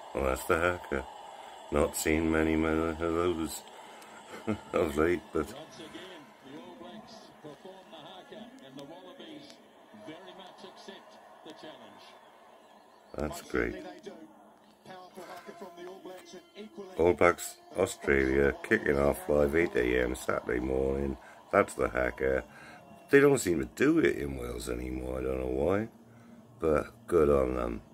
Well, that's the haka. Not seen many of those of late, but Once again, the All Blacks perform the haka, and the Wallabies very much accept the challenge. that's great. They do. Powerful haka from the All Blacks, and equally All Blacks Australia kicking off live 8 AM Saturday morning. That's the haka. They don't seem to do it in Wales anymore. I don't know why, but good on them.